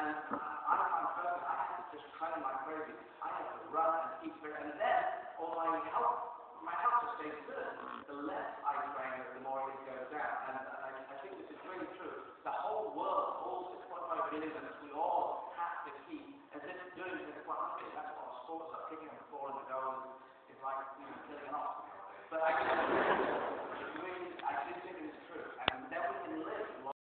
And I find personally, I have to just train like crazy. I have to run and keep fit, and then all my health just stays good. The less I train, the more it goes down. And I think this is really true. The whole world, all 6.5 billion